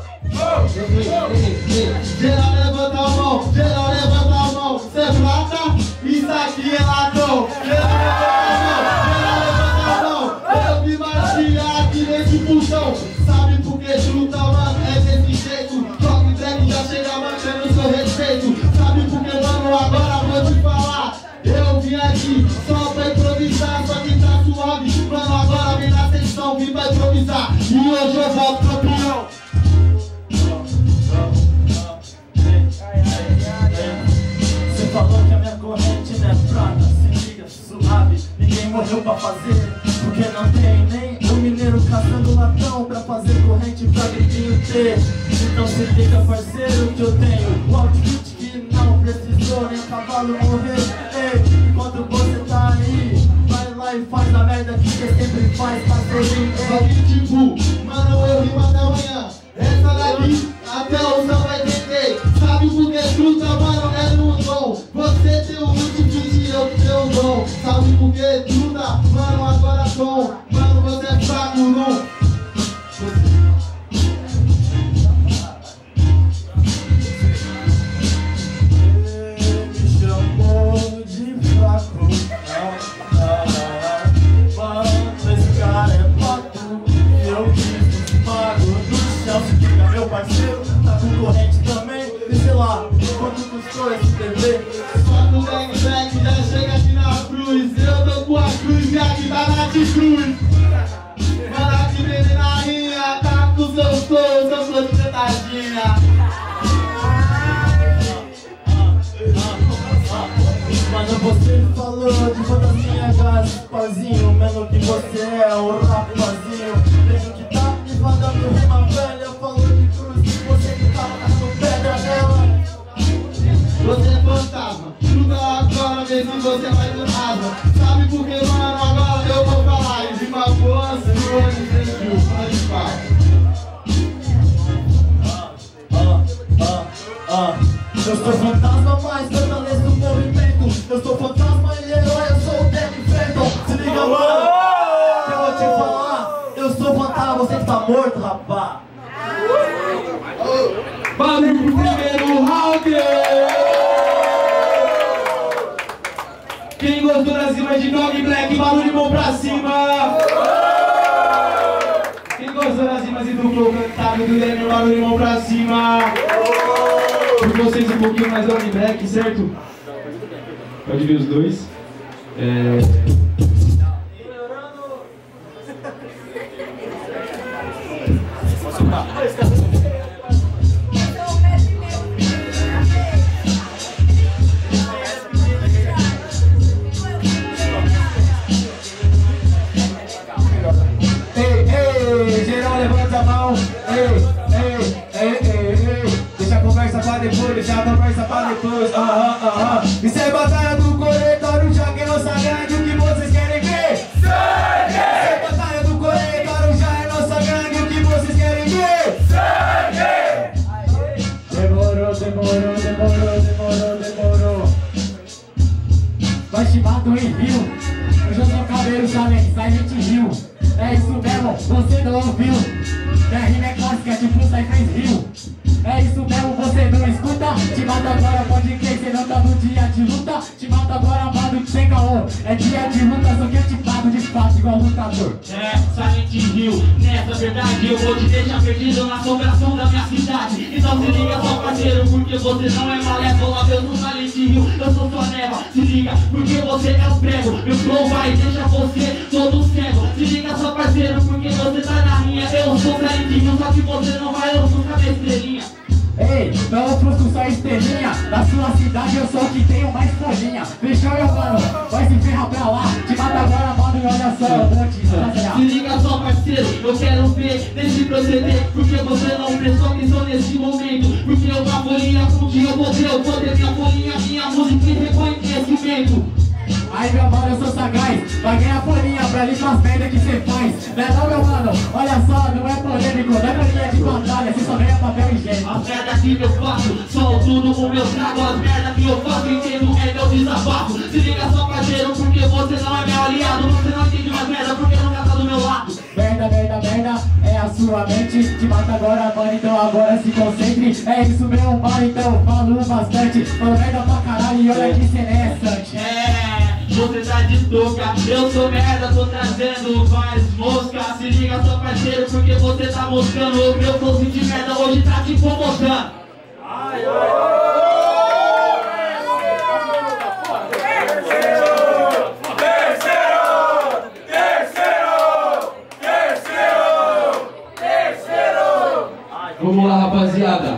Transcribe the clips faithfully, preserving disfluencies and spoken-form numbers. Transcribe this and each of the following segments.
Geral levanta a mão, geral levanta a mão. Cê é prata, isso aqui é latão. Geral levanta a mão, geral levanta a mão. Eu vi magia aqui nesse pulsão. Sabe por que truta, mano, é desse jeito. Toque drag já chega manchando seu respeito. Sabe por que, mano, agora vou te falar. Eu vim aqui só pra improvisar, só que tá suave. Mano, agora vem na sessão, vim pra improvisar. E hoje eu volto campeão. Você falou que a minha corrente não é prata. Se liga, suave, ninguém morreu pra fazer. Porque não tem nem o mineiro caçando latão pra fazer corrente pra gritinho ter. Então se liga, parceiro, que eu tenho o outfit que não precisou nem o cavalo morrer. Ei, enquanto você tá aí, vai lá e faz a merda que você sempre faz, parceirinho. Só que tipo, mano, eu rimo até amanhã. Essa daqui, até o sol vai entender. Sabe por que truta, mano, é no dom. Você tem o multiplicity, eu tenho o dom. Sabe por que truta, mano, agora tom. Mano, você é fraco, não. Me chamou de fraco. Mano, esse cara é pato. Eu quis mago do chão. Se liga, meu parceiro, tá com corrente também. E sei lá, quanto custou esse T V? Só que o Gang Black já chega aqui na cruz. Eu tô com a cruz e aqui tá na de cruz. Mano, aqui vem na rinha, tá com seus flows, eu sou de cantadinha. Mano, você falou de fantasia, Gasparzinho. Menos que você é o rapazinho. Vejo que tá me mandando rima velha. Falou de cruz, que você que tava caindo pedra nela. Você é fantasma, truta agora, vê se você vai do nada. Sabe por que, mano, agora eu vou falar. E rima boa, sua, de cem mil, pode falar. Ah, ah, ah. Eu sou fantasma, mas fortaleço o movimento. Eu sou fantasma e herói, eu sou o Danny Phantom. Se liga, mano, que eu vou te falar. Eu sou fantasma, você que tá morto, rapá. Barulho pro primeiro round. Quem gostou das rimas de Dog Black, barulho de mão pra cima. Quem gostou das rimas e do flow cantado do Daniel, barulho de mão pra cima. Por vocês um pouquinho mais Dog Black, certo? Pode ver os dois. É... Ei, ei, geral levanta a mão. Ei, ei, ei, ei, ei. Deixa a conversa pra depois, deixa a conversa pra depois. Aham, aham. Isso é batalha do coletório, já que é nossa gangue, o que vocês querem ver? Sangue! Isso é batalha do coletório, já é nossa gangue, o que vocês querem ver? Sangue! Demorou, demorou, demorou, demorou, demorou. Vai te mato em rio. Eu já sou cabelo também, Silent Hill. É isso mesmo, você não ouviu. Minha rima é clássica, tipo Cypress Hill. É isso mesmo, você não escuta. Te mato agora, pode crer, cê não tá no dia de luta. Te mato agora, amado, sem caô. É dia de luta, só que eu te pago de fato igual lutador. É, Silent Hill, nessa verdade eu vou te deixar perdido na assombração da minha cidade. Então se liga só parceiro, porque você não é malévola. Eu sou Silent Hill, eu sou sua neva. Se liga, porque você é o prego. Meu flow vai deixar você todo cego. Se liga só parceiro, porque você tá na linha. Eu sou Silent Hill, só que você não vai, eu sou cabeça estrelinha. Ei, não frusco só estrelinha. Na sua cidade eu sou o que tenho mais folhinha. Fechou, meu mano? Vai se ferrar pra lá. Te mata agora, mano, e olha só, eu vou te estragar. Se liga só parceiro, eu quero ver desse proceder. Porque você não prestou atenção nesse momento. Porque eu na folhinha contigo eu vou ter, eu vou ter minha folhinha, minha música e reconhecimento. Aí meu mano, eu sou sagaz. Vai ganhar folhinha pra limpar as merda que cê faz. Não é não, meu mano? Olha só, não é polêmico. Não é folhinha de batalha, cê só ganha papel higiênico. A merda que eu faço, só o tudo, o meu trago, as merdas que eu faço, entendo, é meu desabafo. Se liga só, parceiro, porque você não é meu aliado. Você não entende mais merda, porque nunca tá do meu lado. Merda, merda, merda, é a sua mente. Te mata agora, mano, então agora se concentre. É isso mesmo, mano, então falo bastante. Falo merda pra caralho e olha que cê é sante. É, você tá de touca, eu sou merda, tô trazendo vários moscas. Se liga só, parceiro, porque você tá moscando. O meu flowzinho de merda hoje tá te incomodando. Ai, ai. Vamos lá, rapaziada.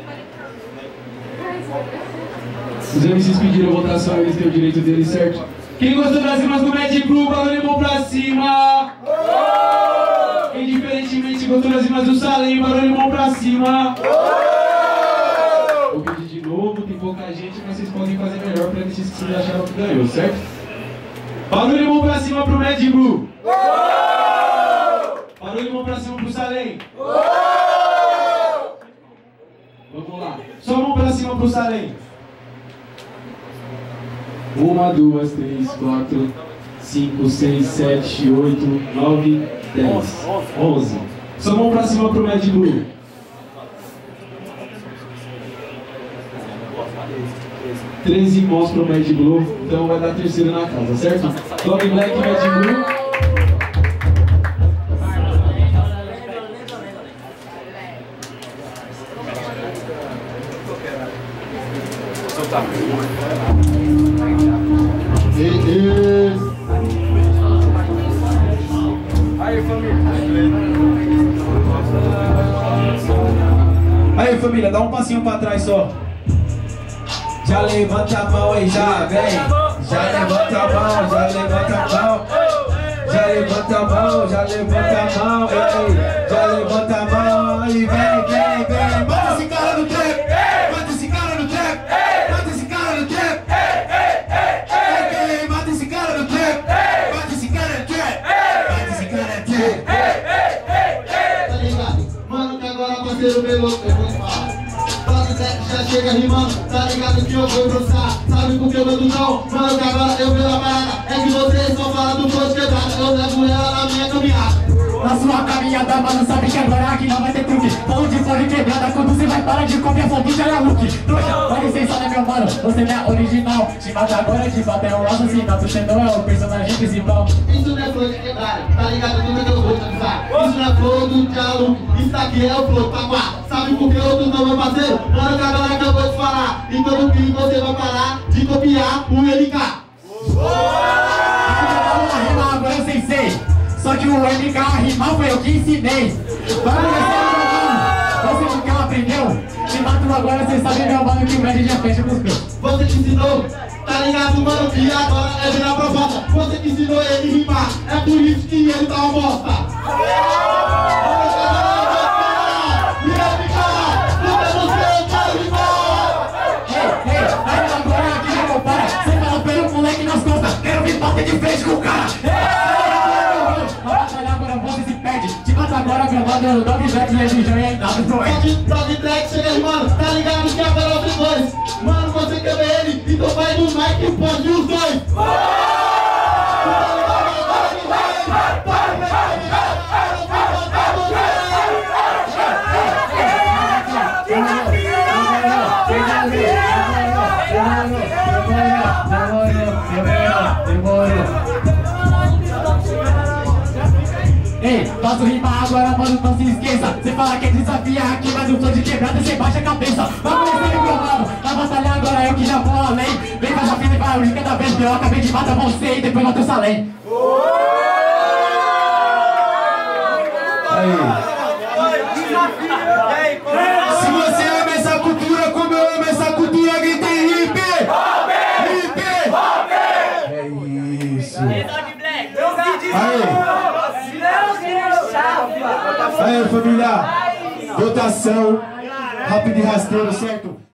Os M Cs pediram votação, eles têm o direito deles, certo? Quem gostou das rimas do Mad Crew, barulho bom pra cima. Quem diferentemente gostou das rimas do Salem, barulho bom pra cima. Vou pedir de novo, tem pouca gente, mas vocês podem fazer melhor pra eles que vocês acharam que ganhou, certo? Barulho bom pra cima pro Mad Crew. Barulho bom pra cima pro Salem. Vamos lá, só mão pra cima pro Salem. Uma, duas, três, quatro, cinco, seis, sete, oito, nove, dez, onze. Só mão pra cima pro Mad Blue. treze mãos pro Mad Blue, então vai dar terceiro na casa, certo? Long Black, Mad Blue. Aí família, dá um passinho pra trás só. Já levanta a mão e já vem. Já levanta a mão, já levanta a mão. Já levanta a mão, já levanta a mão. Ei, já levanta a mão e vem, vem, vem. Mata esse cara no trap, mata esse cara no trap, mata esse cara no trap. Ei, mata esse cara no trap, mata esse cara no trap, mata esse cara no trap. Tá ligado? Mano, que agora parceiro pegou, eu vou falar. Já chega rimando, tá ligado que eu vou dançar. Sabe por que eu mando não? Mano, que agora eu vi a parada. É que vocês só falam do flow de quebrada. Eu levo ela na minha caminhada. Na sua caminhada, mano, sabe que agora aqui não vai ter truque. Falando de flow de quebrada, quando você vai parar de copiar fogo, já é look. Trouxa, dá licença, né, meu mano? Você não é original. Te mata agora, te bate é um assassinato. Você não é o personagem principal. Isso não é flow de quebrada, tá ligado? Tudo que eu vou te avisar. Isso não é flow do diálogo. Isso aqui é o flow, taquá. Sabe por que outro não, meu parceiro? Mano, que agora que eu vou te falar. E quando que você vai parar de copiar o L K? Agora eu sei sei. Só que o M K rimar foi eu que ensinei. Vai começar, você nunca aprendeu. Te mato agora, você sabe, meu mano, que o médio já fecha com os meus. Você que ensinou, tá ligado, mano, que agora é virar proposta. Você que ensinou ele a rimar, é por isso que ele tá uma bosta. De frente com o cara. Vai batalhar agora, você se perde. Te mata agora, meu mano, o Dog Black, religião e aí nada pro Ed. Dog Black, chega aí, mano, tá ligado que agora é os dois. Mano, você quer ver ele, então vai no Mike e pode os dois. Ei, faço rimar agora, mano, não se esqueça. Cê fala que é desafiar aqui, mas o flow de quebrada cê baixa a cabeça. Vai conhecer meu mano, vai batalhar agora, eu que já vou além. Vem com a fina e vai unir cada vez que eu acabei de matar você e depois matar o Salem. Se você ama essa cultura como eu amo essa cultura, grita em hip! Hip! É isso! Aí! Aí, família! Votação rápido e rasteiro, certo?